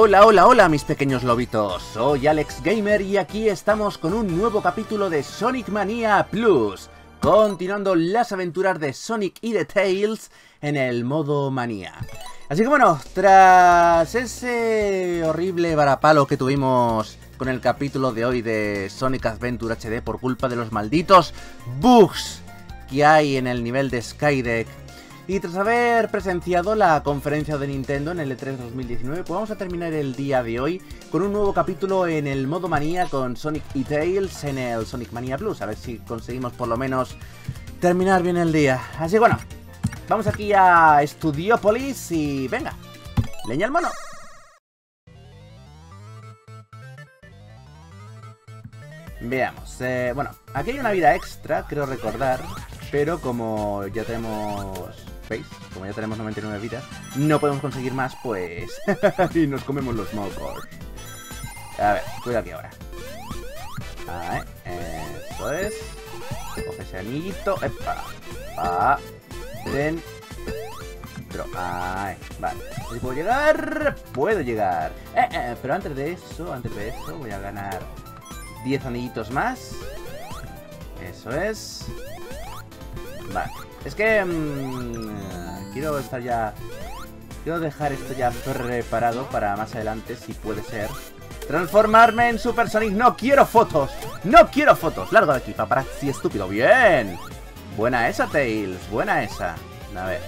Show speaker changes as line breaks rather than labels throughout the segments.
Hola, hola, hola mis pequeños lobitos, soy Alex Gamer y aquí estamos con un nuevo capítulo de Sonic Mania Plus, continuando las aventuras de Sonic y de Tails en el modo manía. Así que bueno, tras ese horrible varapalo que tuvimos con el capítulo de hoy de Sonic Adventure HD por culpa de los malditos bugs que hay en el nivel de Skydeck, y tras haber presenciado la conferencia de Nintendo en el E3 2019, pues vamos a terminar el día de hoy con un nuevo capítulo en el modo manía con Sonic y Tails en el Sonic Mania Plus. A ver si conseguimos por lo menos terminar bien el día. Así que bueno, vamos aquí a Studiopolis y venga, leña al mono. Veamos, bueno, aquí hay una vida extra, creo recordar, pero como ya tenemos... ¿Veis? Como ya tenemos 99 vidas, no podemos conseguir más, pues... y nos comemos los mocos. A ver, cuidado aquí ahora. Eso es. Coge ese anillito. ¡Epa! Dentro. Vale. ¿Si puedo llegar? Puedo llegar. Pero antes de eso voy a ganar 10 anillitos más. Eso es. Vale. Es que quiero estar ya... Quiero dejar esto ya preparado para más adelante, si puede ser. Transformarme en Super Sonic. ¡No quiero fotos! ¡No quiero fotos! ¡Largo de aquí, paparazzi estúpido! ¡Bien! Buena esa, Tails. Buena esa. A ver.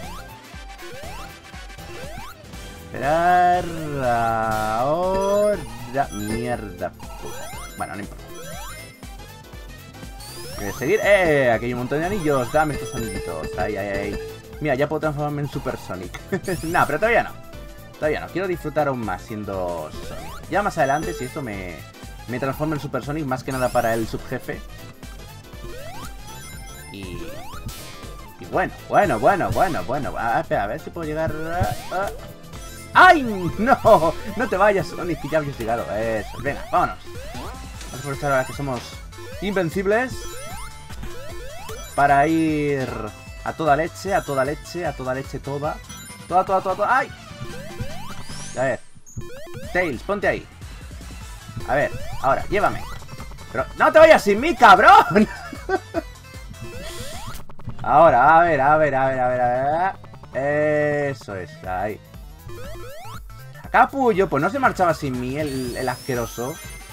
Esperar... Ahora... Mierda. Bueno, no importa. Voy a seguir. Aquí hay un montón de anillos. Dame estos anillitos. Ay. Mira, ya puedo transformarme en Super Sonic. No, pero todavía no. Todavía no. Quiero disfrutar aún más siendo Sonic. Ya más adelante, si esto me transformo en Super Sonic, más que nada para el subjefe. Y bueno. A ver si puedo llegar. ¡Ay! ¡No! No te vayas, Sonic, que ya habías llegado. Eso. Venga, vámonos. Vamos a aprovechar ahora que somos invencibles para ir a toda leche, toda. ¡Ay! A ver. Tails, ponte ahí. A ver, ahora, llévame. Pero no te vayas sin mí, cabrón. Ahora, a ver. Eso es, ahí. Capullo, pues no se marchaba sin mí el asqueroso.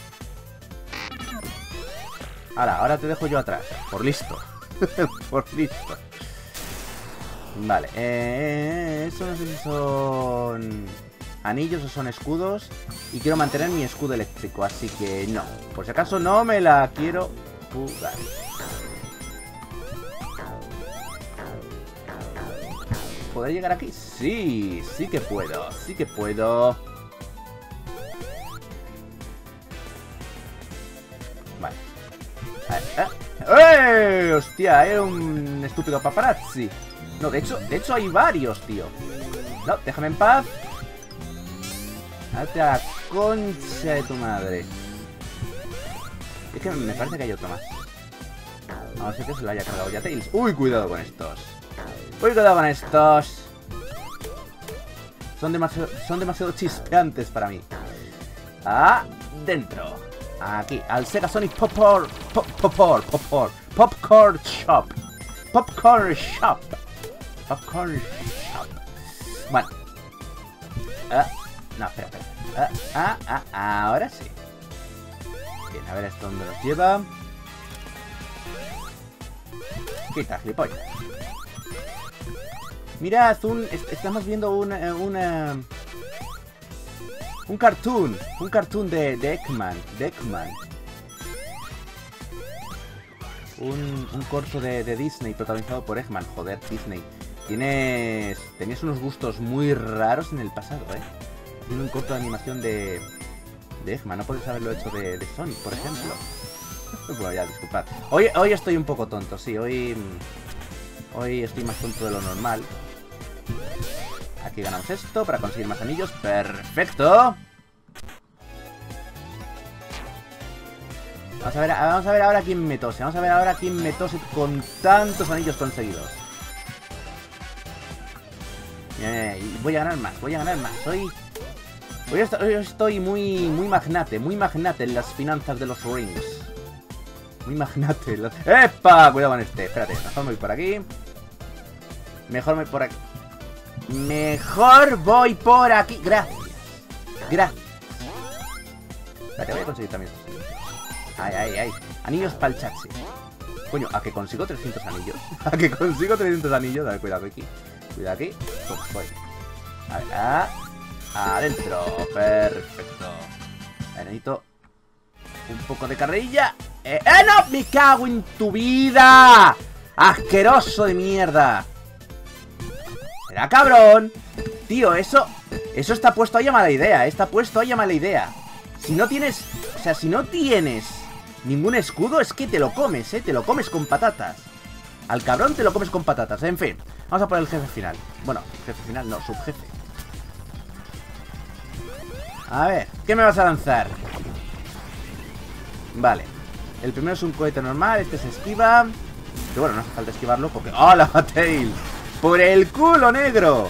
Ahora te dejo yo atrás. Por listo. Por listo. Vale. Eso no sé si son anillos o son escudos. Y quiero mantener mi escudo eléctrico, así que no. Por si acaso no me la quiero jugar. ¿Podré llegar aquí? Sí, sí que puedo. Vale. ¡Hostia! Era un estúpido paparazzi. No, de hecho hay varios, tío. No, déjame en paz. Date a la concha de tu madre. Es que me parece que hay otro más. No sé que se lo haya cargado ya Tails. ¡Uy, cuidado con estos! Son demasiado chispeantes para mí. Dentro. Aquí, al Sega Sonic Popcorn Shop. Bueno. No, espera. Ahora sí. Bien, a ver esto dónde nos lleva. Quita, gilipollas. Mirad, estamos viendo un cartoon de Eggman. Un corto de Disney protagonizado por Eggman. Joder, Disney. Tenías unos gustos muy raros en el pasado, Tiene un corto de animación de Eggman. No podéis haberlo hecho de Sonic, por ejemplo. Bueno, ya, disculpad. Hoy estoy un poco tonto, sí. Hoy estoy más tonto de lo normal. Aquí ganamos esto para conseguir más anillos. ¡Perfecto! Vamos a ver ahora quién me tose. Con tantos anillos conseguidos. Y voy a ganar más. Hoy estoy muy magnate en las finanzas de los rings. Muy magnate. ¡Epa! Cuidado con este. Espérate, mejor me voy por aquí. Mejor me voy por aquí. Mejor voy por aquí. Gracias. Gracias. Espérate, voy a conseguir también. Ay. Anillos para el chachi. Coño, a que consigo 300 anillos. A que consigo 300 anillos. Dale, cuidado aquí. Cuidado aquí. Pues voy. A ver, adentro. Perfecto. Necesito un poco de carrerilla. ¡No! ¡Me cago en tu vida! ¡Asqueroso de mierda! ¡Será cabrón! Tío, eso está puesto ahí a mala idea. Está puesto ahí a mala idea. Si no tienes... O sea, si no tienes ningún escudo, es que te lo comes, te lo comes con patatas. Al cabrón te lo comes con patatas. En fin, vamos a por el jefe final. Bueno, jefe final no, subjefe. A ver, ¿qué me vas a lanzar? Vale. El primero es un cohete normal, este se esquiva. Pero bueno, no hace falta esquivarlo porque... ¡Hola, Tails! ¡Por el culo, negro!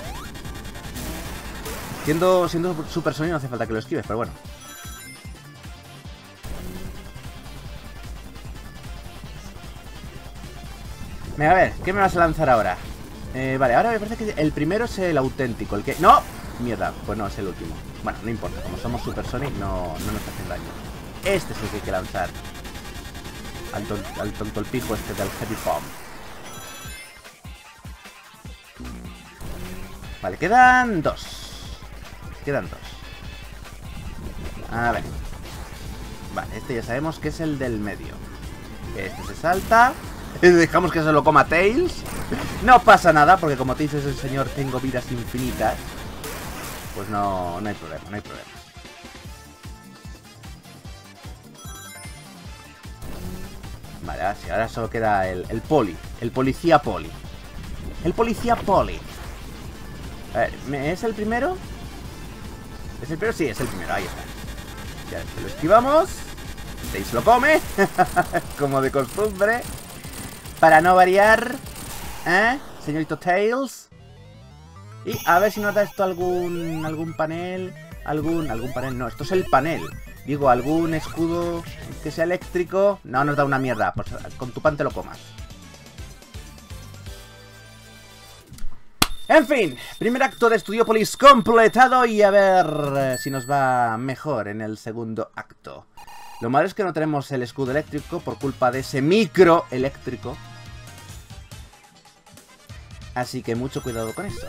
Siendo Super Sonic no hace falta que lo esquives, pero bueno. Venga, a ver, ¿qué me vas a lanzar ahora? Vale, ahora me parece que el primero es el auténtico, el que... ¡No! Mierda, pues no, es el último. Bueno, no importa, como somos Super Sonic no nos hacen daño. Este es el que hay que lanzar. Al tonto el pico este del Heavy Bomb. Vale, quedan dos. A ver. Vale, este ya sabemos que es el del medio. Este se salta. Dejamos que se lo coma Tails. No pasa nada, porque como Tails es el señor tengo vidas infinitas. Pues no hay problema, no hay problema. Vale, ahora solo queda el poli. El policía poli. El policía poli. A ver, ¿es el primero? ¿Es el primero? Sí, es el primero, ahí está. Ya, lo esquivamos. Tails lo come. Como de costumbre. Para no variar. Señorito Tails. Y a ver si nos da esto algún panel. Algún panel, no, esto es el panel. Digo, algún escudo que sea eléctrico. No nos da una mierda, pues con tu pan te lo comas. En fin, primer acto de Studiopolis completado. Y a ver si nos va mejor en el segundo acto. Lo malo es que no tenemos el escudo eléctrico por culpa de ese micro eléctrico. Así que mucho cuidado con eso.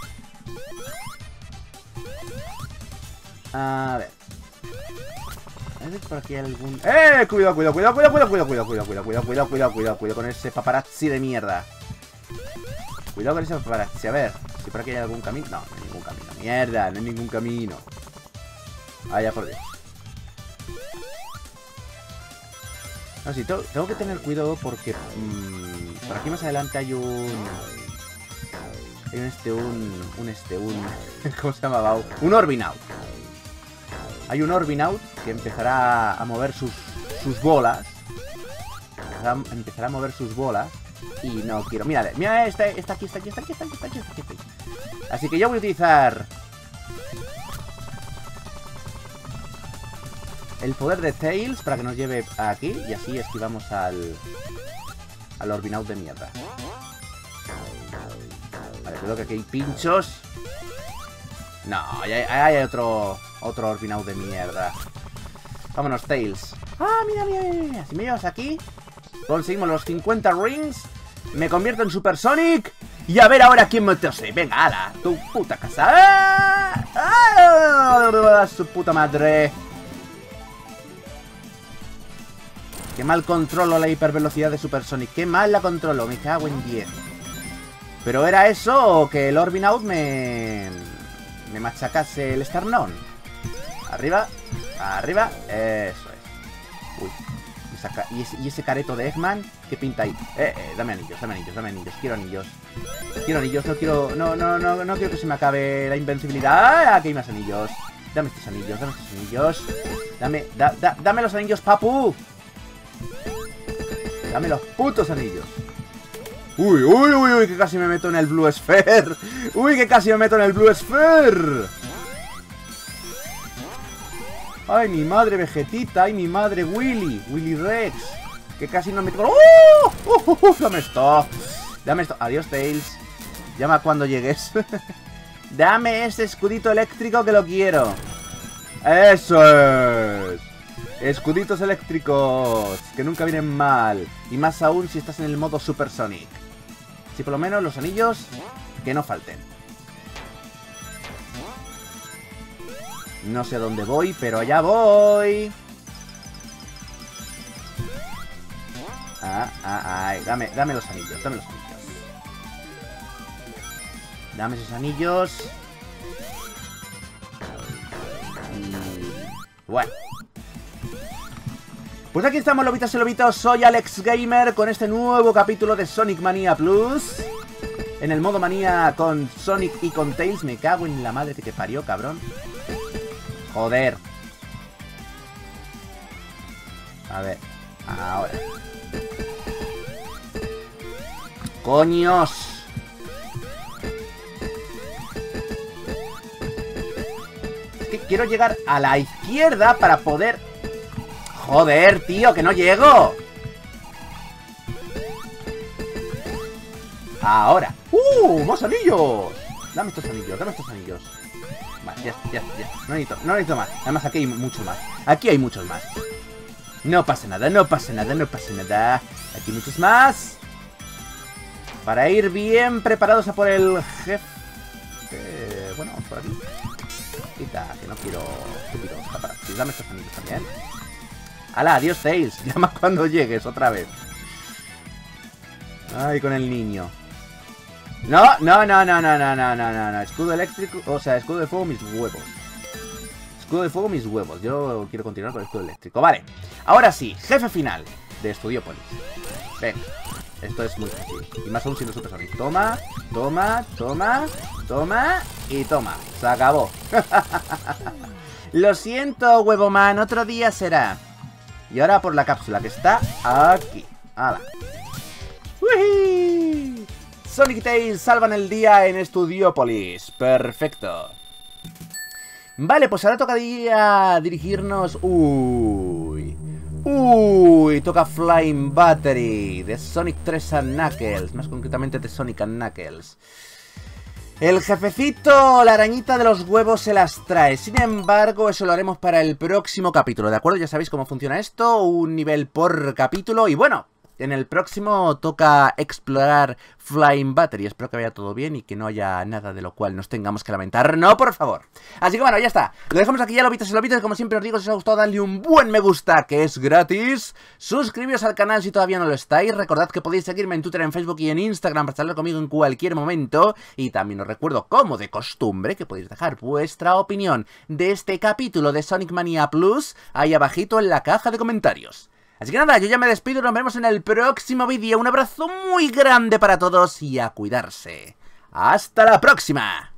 A ver. A ver por aquí hay algún... Cuidado con ese paparazzi de mierda. Cuidado con ese paparazzi. A ver, si por aquí hay algún camino. No, no hay ningún camino. Mierda, no hay ningún camino. Vaya por Dios. No, sí, tengo que tener cuidado porque por aquí más adelante hay un ¿cómo se llamaba? Un Orbinaut. Hay un Orbinaut que empezará a mover sus bolas. Empezará a mover sus bolas. Y no quiero... Mira, está aquí. Así que yo voy a utilizar el poder de Tails para que nos lleve aquí. Y así esquivamos al Orbinaut de mierda. Vale, creo que aquí hay pinchos. No, hay otro Orbinaut de mierda. Vámonos, Tails. Ah, mira. Si me llevas aquí, conseguimos los 50 rings. Me convierto en Super Sonic. Y a ver ahora quién me tose. Venga, ala, tu puta casa. Su puta madre. Qué mal controlo la hipervelocidad de Super Sonic. Qué mal la controlo. Me cago en 10. Pero era eso o que el Orbinaut me machacase el esternón. Arriba. Eso es. Uy. Y ese careto de Eggman, ¿qué pinta ahí? Dame anillos. Quiero anillos. No quiero que se me acabe la invencibilidad. Aquí hay más anillos. Dame estos anillos. Dame los anillos, papu. Dame los putos anillos. Uy, que casi me meto en el Blue Sphere. ¡Ay, mi madre Vegetita! ¡Ay, mi madre Willy Rex! Que casi no me... ¡Oh! ¡Dame esto! Dame esto. Adiós, Tails. Llama cuando llegues. Dame ese escudito eléctrico que lo quiero. ¡Eso es! Escuditos eléctricos, que nunca vienen mal. Y más aún si estás en el modo Super Sonic. Si por lo menos los anillos, que no falten. No sé a dónde voy, pero allá voy. Dame los anillos, dame los anillos. Dame esos anillos. Y... bueno. Pues aquí estamos, lobitas y lobitos, soy Alex Gamer con este nuevo capítulo de Sonic Mania Plus. En el modo manía con Sonic y con Tails. Me cago en la madre que te parió, cabrón. Joder. A ver, ahora. ¡Coños! Es que quiero llegar a la izquierda para poder... ¡joder, tío! ¡Que no llego! Ahora. ¡Más anillos! Dame estos anillos, dame estos anillos. Vale, ya. No necesito más. Además, aquí hay muchos más. Aquí hay muchos más. No pasa nada, no pasa nada, no pasa nada. Aquí hay muchos más. Para ir bien preparados a por el jefe. Bueno, vamos por aquí. Quita, que no quiero estúpidos paparazzis. Dame estos anillos también. ¡Hala! Adiós, Tails. Llama cuando llegues otra vez. Ay, con el niño. No. Escudo eléctrico. O sea, escudo de fuego, mis huevos. Escudo de fuego, mis huevos. Yo quiero continuar con el escudo eléctrico. Vale. Ahora sí, jefe final de Studiopolis. Venga. Esto es muy fácil. Y más aún siendo Super Sonic. Toma. Y toma. Se acabó. Lo siento, huevoman. Otro día será. Y ahora por la cápsula que está aquí. ¡Hala! ¡Uy! Sonic y Tails salvan el día en Studiopolis. Perfecto. Vale, pues ahora tocaría dirigirnos... toca Flying Battery de Sonic 3 and Knuckles. Más concretamente de Sonic and Knuckles. El jefecito, la arañita de los huevos se las trae. Sin embargo, eso lo haremos para el próximo capítulo, ¿de acuerdo? Ya sabéis cómo funciona esto, un nivel por capítulo. Y bueno, en el próximo toca explorar Flying Battery. Espero que vaya todo bien y que no haya nada de lo cual nos tengamos que lamentar. ¡No, por favor! Así que bueno, ya está. Lo dejamos aquí ya, lobitas y lobitos. Como siempre os digo, si os ha gustado, dadle un buen me gusta, que es gratis. Suscribiros al canal si todavía no lo estáis. Recordad que podéis seguirme en Twitter, en Facebook y en Instagram para charlar conmigo en cualquier momento. Y también os recuerdo, como de costumbre, que podéis dejar vuestra opinión de este capítulo de Sonic Mania Plus ahí abajito en la caja de comentarios. Así que nada, yo ya me despido y nos vemos en el próximo vídeo. Un abrazo muy grande para todos y a cuidarse. ¡Hasta la próxima!